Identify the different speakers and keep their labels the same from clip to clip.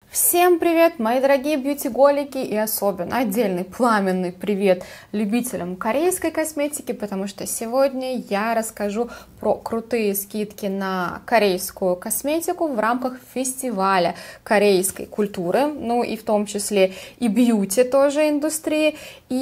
Speaker 1: Всем привет, мои дорогие бьютиголики, и особенно отдельный пламенный привет любителям корейской косметики, потому что сегодня я расскажу про крутые скидки на корейскую косметику в рамках фестиваля корейской культуры, ну и в том числе и бьюти тоже индустрии.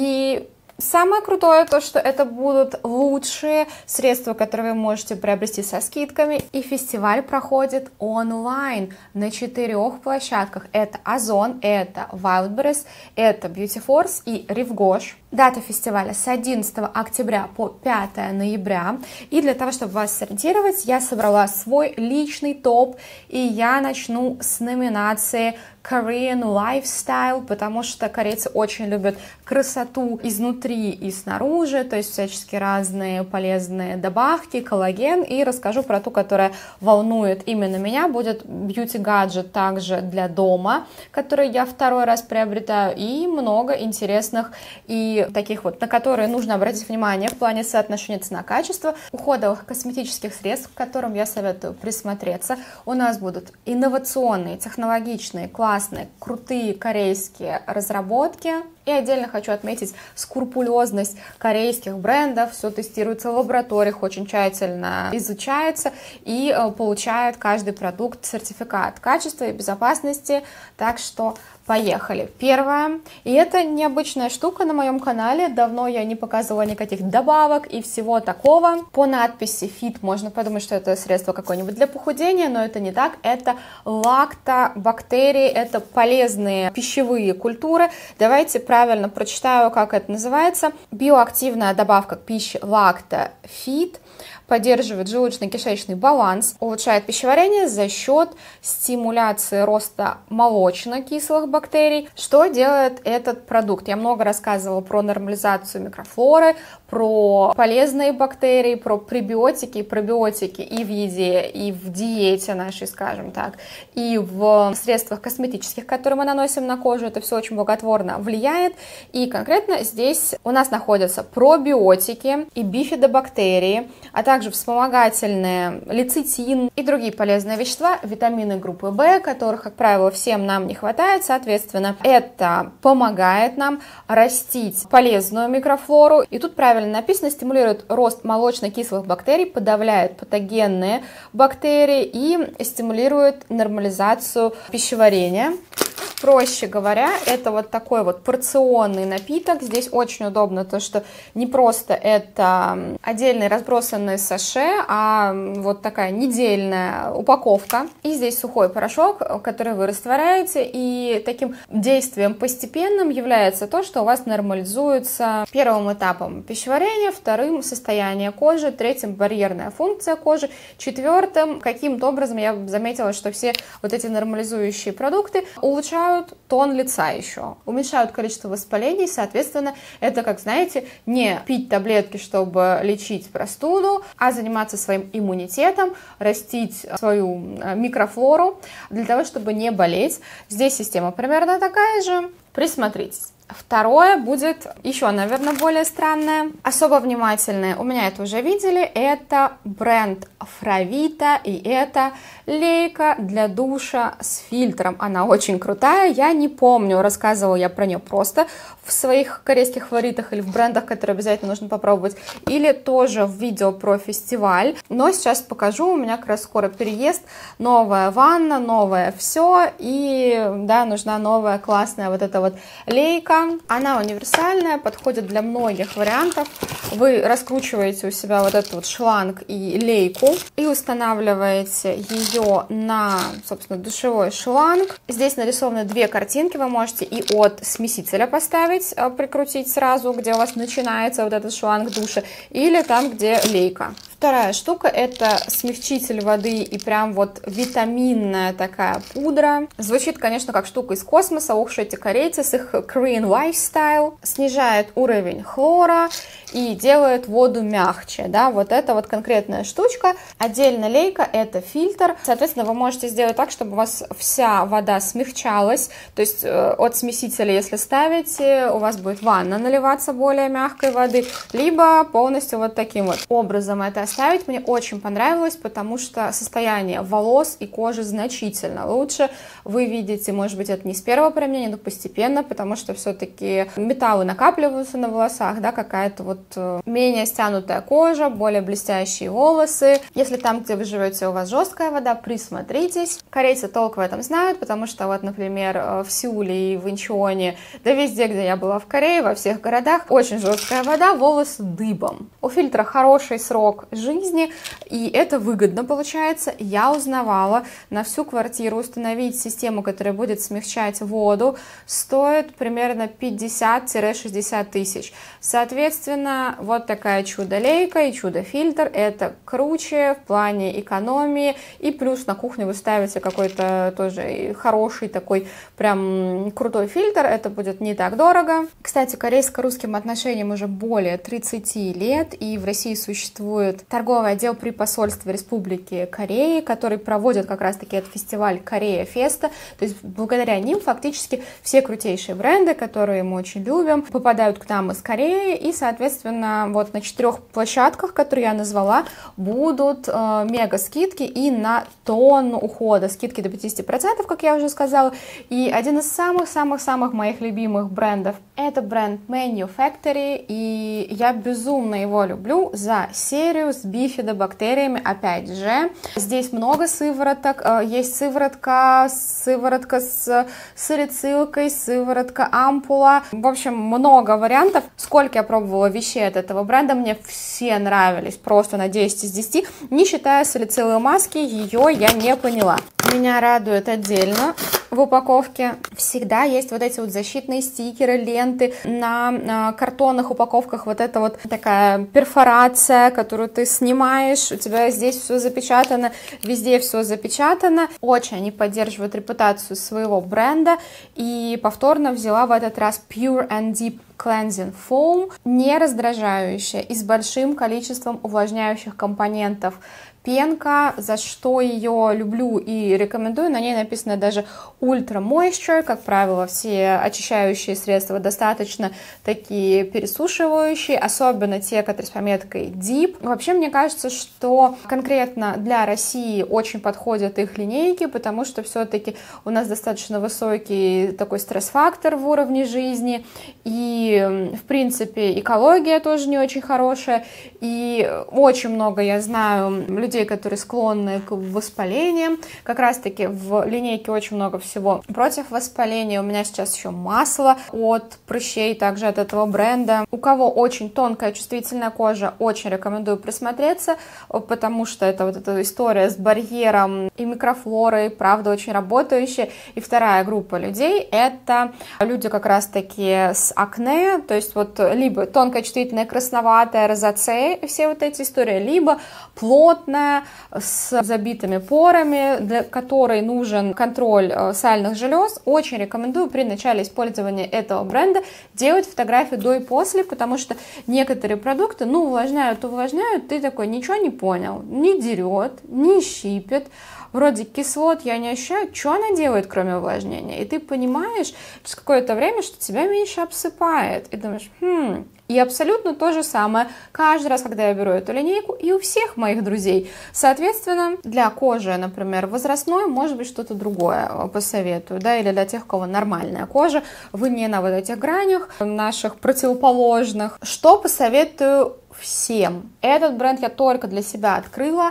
Speaker 1: И самое крутое то, что это будут лучшие средства, которые вы можете приобрести со скидками. И фестиваль проходит онлайн на 4 площадках. Это Озон, это Wildberries, это Beauty Force и Revgosh. Дата фестиваля с 11 октября по 5 ноября. И для того, чтобы вас сориентировать, я собрала свой личный топ. И я начну с номинации Korean Lifestyle, потому что корейцы очень любят красоту изнутри и снаружи, то есть всячески разные полезные добавки, коллаген. И расскажу про ту, которая волнует именно меня. Будет бьюти-гаджет также для дома, который я второй раз приобретаю, и много интересных и таких вот, на которые нужно обратить внимание в плане соотношения цена-качество, уходовых косметических средств, к которым я советую присмотреться. У нас будут инновационные, технологичные, классные, крутые корейские разработки. И отдельно хочу отметить скрупулезность корейских брендов. Все тестируется в лабораториях, очень тщательно изучается и получает каждый продукт сертификат качества и безопасности. Так что поехали. Первое, и это необычная штука на моем канале, давно я не показывала никаких добавок и всего такого. По надписи Fit можно подумать, что это средство какое-нибудь для похудения, но это не так, это лактобактерии, это полезные пищевые культуры. Давайте правильно прочитаю, как это называется. Биоактивная добавка к пище Lacto Fit поддерживает желудочно-кишечный баланс, улучшает пищеварение за счет стимуляции роста молочно-кислых бактерий. Что делает этот продукт? Я много рассказывала про нормализацию микрофлоры, про полезные бактерии, про пребиотики и пробиотики и в еде, и в диете нашей, скажем так, и в средствах косметических, которые мы наносим на кожу. Это все очень благотворно влияет. И конкретно здесь у нас находятся пробиотики и бифидобактерии, а также вспомогательные лецитин и другие полезные вещества, витамины группы В, которых, как правило, всем нам не хватает. Соответственно, это помогает нам растить полезную микрофлору. И тут правильно написано: стимулирует рост молочно-кислых бактерий, подавляет патогенные бактерии и стимулирует нормализацию пищеварения. Проще говоря, это вот такой вот порционный напиток. Здесь очень удобно то, что не просто это отдельные разбросанные саше, а вот такая недельная упаковка. И здесь сухой порошок, который вы растворяете, и таким действием постепенным является то, что у вас нормализуется первым этапом пищеварения, вторым состояние кожи, третьим барьерная функция кожи, четвертым каким-то образом я заметила, что все вот эти нормализующие продукты улучшают тон лица еще, уменьшают количество воспалений, соответственно, это, как знаете, не пить таблетки, чтобы лечить простуду, а заниматься своим иммунитетом, растить свою микрофлору для того, чтобы не болеть. Здесь система примерно такая же, присмотритесь. Второе будет еще, наверное, более странное. Особо внимательные, у меня это уже видели, это бренд Fravita, и это лейка для душа с фильтром. Она очень крутая, я не помню, рассказывала я про нее просто в своих корейских фаворитах или в брендах, которые обязательно нужно попробовать, или тоже в видео про фестиваль. Но сейчас покажу, у меня как раз скоро переезд, новая ванна, новое все, и да, нужна новая классная вот эта вот лейка. Она универсальная, подходит для многих вариантов. Вы раскручиваете у себя вот этот вот шланг и лейку и устанавливаете ее на, собственно, душевой шланг. Здесь нарисованы две картинки, вы можете и от смесителя поставить, прикрутить сразу, где у вас начинается вот этот шланг душа, или там, где лейка. Вторая штука — это смягчитель воды и прям вот витаминная такая пудра. Звучит, конечно, как штука из космоса. Ух, эти корейцы с их Korean Lifestyle. Снижает уровень хлора и делает воду мягче, да, вот это вот конкретная штучка. Отдельно лейка — это фильтр. Соответственно, вы можете сделать так, чтобы у вас вся вода смягчалась. То есть от смесителя, если ставите, у вас будет ванна наливаться более мягкой воды, либо полностью вот таким вот образом это оставить. Мне очень понравилось, потому что состояние волос и кожи значительно лучше. Вы видите, может быть, это не с первого применения, но постепенно, потому что все-таки металлы накапливаются на волосах, да, какая-то вот менее стянутая кожа, более блестящие волосы. Если там, где вы живете, у вас жесткая вода, присмотритесь. Корейцы толк в этом знают, потому что вот, например, в Сеуле и в Инчионе, да везде, где я была в Корее, во всех городах, очень жесткая вода, волосы дыбом. У фильтра хороший срок жизни, и это выгодно получается. Я узнавала, на всю квартиру установить систему, которая будет смягчать воду, стоит примерно 50-60 тысяч. Соответственно, вот такая чудо-лейка и чудо-фильтр, это круче в плане экономии, и плюс на кухне вы ставите какой-то тоже хороший такой прям крутой фильтр, это будет не так дорого. Кстати, корейско-русским отношениям уже более 30 лет, и в России существует торговый отдел при посольстве Республики Кореи, который проводит как раз-таки этот фестиваль Корея Феста. То есть благодаря ним фактически все крутейшие бренды, которые мы очень любим, попадают к нам из Кореи, и, соответственно, вот на 4 площадках, которые я назвала, будут мега скидки и на тонну ухода. Скидки до 50%, как я уже сказала. И один из самых-самых-самых моих любимых брендов — это бренд Manufactory, и я безумно его люблю за серию с бифидобактериями. Опять же, здесь много сывороток, есть сыворотка с салицилкой, сыворотка ампула, в общем, много вариантов. Сколько я пробовала вещей от этого бренда, мне все нравились, просто на 10 из 10, не считая салициловой маски, ее я не поняла. Меня радует отдельно в упаковке всегда есть вот эти вот защитные стикеры, ленты, на картонных упаковках вот эта вот такая перфорация, которую ты снимаешь, у тебя здесь все запечатано, везде все запечатано. Очень они поддерживают репутацию своего бренда, и повторно взяла в этот раз Pure and Deep Cleansing Foam, не раздражающая и с большим количеством увлажняющих компонентов. Пенка, за что ее люблю и рекомендую, на ней написано даже Ultra Moisture, как правило, все очищающие средства достаточно такие пересушивающие, особенно те, которые с пометкой Deep. Вообще, мне кажется, что конкретно для России очень подходят их линейки, потому что все-таки у нас достаточно высокий такой стресс-фактор в уровне жизни, и, в принципе, экология тоже не очень хорошая, и очень много, я знаю, людей, которые склонны к воспалениям. Как раз-таки в линейке очень много всего против воспаления. У меня сейчас еще масло от прыщей, также от этого бренда. У кого очень тонкая чувствительная кожа, очень рекомендую присмотреться, потому что это вот эта история с барьером и микрофлорой, правда, очень работающая. И вторая группа людей — это люди как раз-таки с акне, то есть вот либо тонкая чувствительная красноватая, розацея, все вот эти истории, либо плотная, с забитыми порами, для которой нужен контроль сальных желез. Очень рекомендую при начале использования этого бренда делать фотографию до и после, потому что некоторые продукты, ну, увлажняют, ты такой, ничего не понял, не дерет, не щипет, вроде кислот я не ощущаю, что она делает, кроме увлажнения? И ты понимаешь через какое-то время, что тебя меньше обсыпает, и думаешь, И абсолютно то же самое каждый раз, когда я беру эту линейку, и у всех моих друзей. Соответственно, для кожи, например, возрастной, может быть, что-то другое посоветую, да, или для тех, у кого нормальная кожа, вы не на вот этих гранях наших противоположных. Что посоветую всем? Этот бренд я только для себя открыла,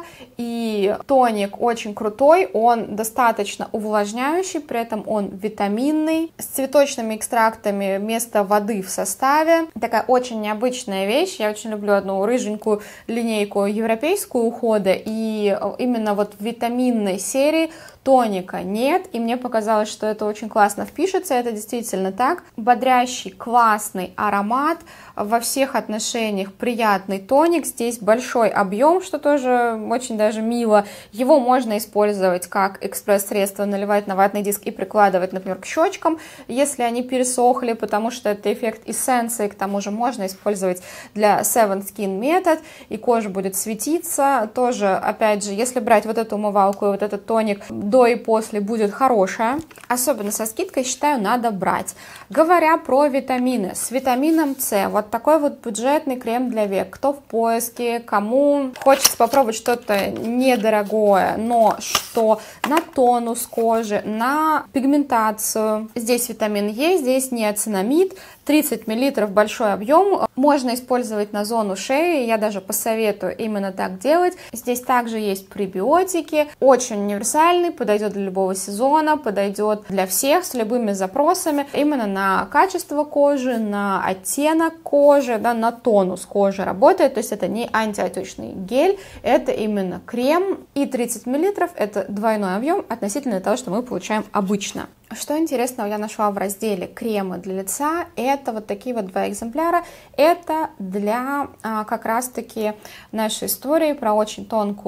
Speaker 1: и тоник очень крутой, он достаточно увлажняющий, при этом он витаминный, с цветочными экстрактами вместо воды в составе. Такая очень необычная вещь, я очень люблю одну рыженькую линейку европейскую ухода, и именно вот в витаминной серии тоника нет, и мне показалось, что это очень классно впишется, это действительно так. Бодрящий, классный аромат, во всех отношениях приятный тоник, здесь большой объем, что тоже очень даже мило. Его можно использовать как экспресс-средство, наливать на ватный диск и прикладывать, например, к щечкам, если они пересохли, потому что это эффект эссенции, к тому же можно использовать для Seven Skin Method, и кожа будет светиться. Тоже, опять же, если брать вот эту умывалку и вот этот тоник до до и после будет хорошая. Особенно со скидкой, считаю, надо брать. Говоря про витамины, с витамином С, вот такой вот бюджетный крем для век. Кто в поиске, кому хочется попробовать что-то недорогое, но что на тонус кожи, на пигментацию. Здесь витамин Е, здесь неоцинамид, 30 мл большой объем. Можно использовать на зону шеи, я даже посоветую именно так делать. Здесь также есть пребиотики, очень универсальный, подойдет для любого сезона, подойдет для всех с любыми запросами, именно на качество кожи, на оттенок кожи, да, на тонус кожи работает, то есть это не антиотечный гель, это именно крем, и 30 мл это двойной объем относительно того, что мы получаем обычно. Что интересного я нашла в разделе кремы для лица, это вот такие вот два экземпляра, это для как раз-таки нашей истории про очень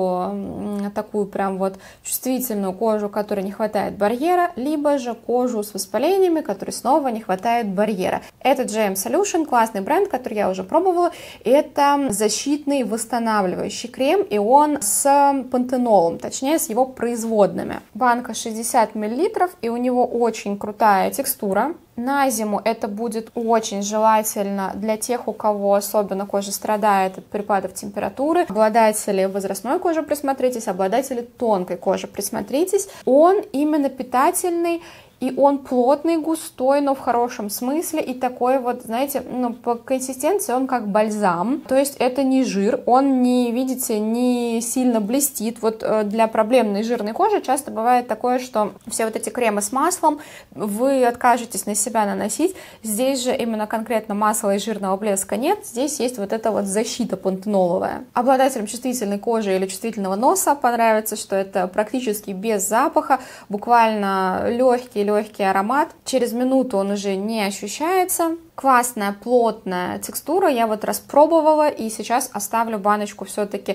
Speaker 1: тонкую, такую прям вот чувствительную кожу, которой не хватает барьера, либо же кожу с воспалениями, которой снова не хватает барьера. Это GM Solution, классный бренд, который я уже пробовала, это защитный восстанавливающий крем, и он с пантенолом, точнее с его производными. Банка 60 мл, и у него очень крутая текстура. На зиму это будет очень желательно для тех, у кого особенно кожа страдает от перепадов температуры. Обладатели возрастной кожи присмотритесь, обладатели тонкой кожи присмотритесь. Он именно питательный, и он плотный, густой, но в хорошем смысле, и такой вот, знаете, ну, по консистенции он как бальзам, то есть это не жир, он не, видите, не сильно блестит. Вот для проблемной жирной кожи часто бывает такое, что все вот эти кремы с маслом вы откажетесь на себя наносить, здесь же именно конкретно масла и жирного блеска нет, здесь есть вот эта вот защита пантеноловая. Обладателям чувствительной кожи или чувствительного носа понравится, что это практически без запаха, буквально легкий аромат. Через минуту он уже не ощущается. Классная, плотная текстура. Я вот распробовала и сейчас оставлю баночку все-таки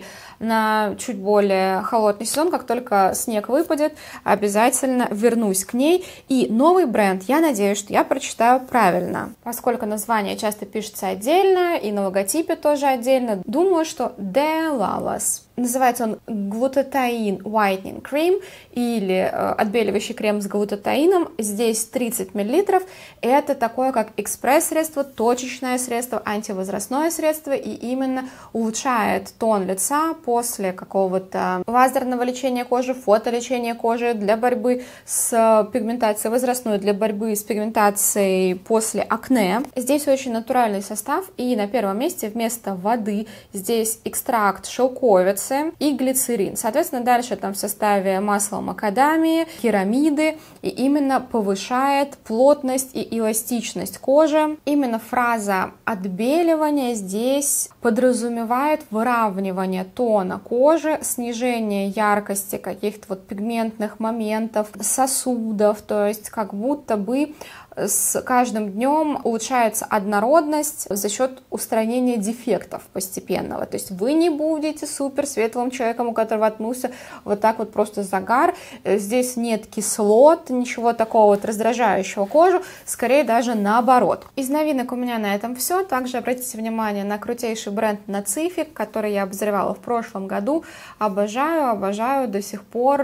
Speaker 1: на чуть более холодный сезон. Как только снег выпадет, обязательно вернусь к ней. И новый бренд, я надеюсь, что я прочитаю правильно. Поскольку название часто пишется отдельно и на логотипе тоже отдельно, думаю, что Delalas. Называется он Glutathione Whitening Cream или отбеливающий крем с глутатаином. Здесь 30 мл. Это такое как экспресс-средство, точечное средство, антивозрастное средство, и именно улучшает тон лица после какого-то лазерного лечения кожи, фотолечения кожи для борьбы с пигментацией возрастной, для борьбы с пигментацией после акне. Здесь очень натуральный состав, и на первом месте вместо воды здесь экстракт шелковицы и глицерин. Соответственно, дальше там в составе масло макадамии, керамиды, и именно повышает плотность и эластичность кожи. Именно фраза отбеливания здесь подразумевает выравнивание тона кожи, снижение яркости каких-то вот пигментных моментов, сосудов, то есть как будто бы с каждым днем улучшается однородность за счет устранения дефектов постепенного. То есть вы не будете супер светлым человеком, у которого отмылся вот так вот просто загар. Здесь нет кислот, ничего такого вот раздражающего кожу, скорее даже наоборот. Из новинок у меня на этом все. Также обратите внимание на крутейший бренд Nacific, который я обозревала в прошлом году. Обожаю до сих пор,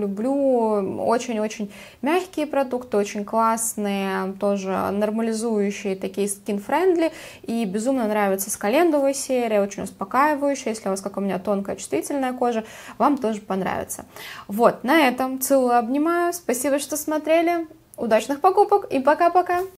Speaker 1: люблю. Очень-очень мягкие продукты, очень классные, тоже нормализующие, такие skin-friendly, и безумно нравится скалендовая серия, очень успокаивающая. Если у вас, как у меня, тонкая чувствительная кожа, вам тоже понравится. Вот, на этом целую, обнимаю, спасибо, что смотрели, удачных покупок и пока-пока!